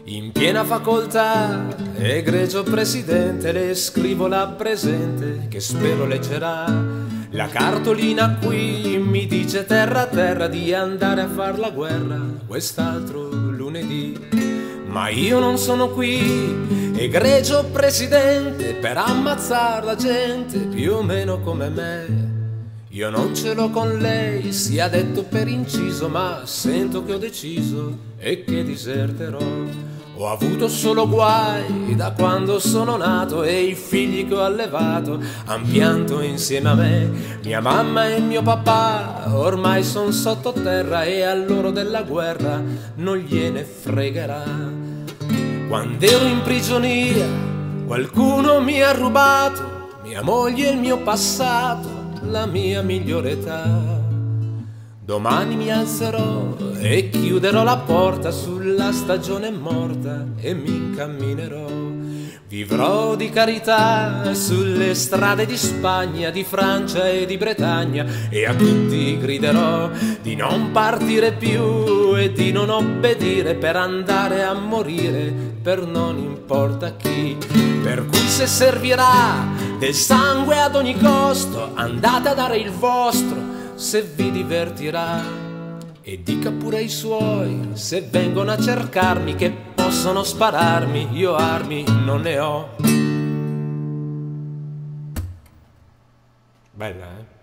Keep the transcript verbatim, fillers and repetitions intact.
In piena facoltà, egregio presidente, le scrivo la presente che spero leggerà. La cartolina qui mi dice terra a terra di andare a far la guerra quest'altro lunedì. Ma io non sono qui, egregio presidente, per ammazzar la gente più o meno come me. Io non ce l'ho con lei, sia detto per inciso, ma sento che ho deciso e che diserterò. Ho avuto solo guai da quando sono nato e i figli che ho allevato han pianto insieme a me. Mia mamma e mio papà ormai son sottoterra e a loro della guerra non gliene fregherà. Quando ero in prigionia qualcuno mi ha rubato mia moglie e il mio passato, la mia migliore età. Domani mi alzerò e chiuderò la porta sulla stagione morta e mi incamminerò. Vivrò di carità sulle strade di Spagna, di Francia e di Bretagna e a tutti griderò di non partire più e di non obbedire per andare a morire per non importa chi. Per cui se servirà del sangue ad ogni costo, andate a dare il vostro se vi divertirà. E dica pure ai suoi se vengono a cercarmi che possono spararmi, io armi non ne ho. Bella, eh?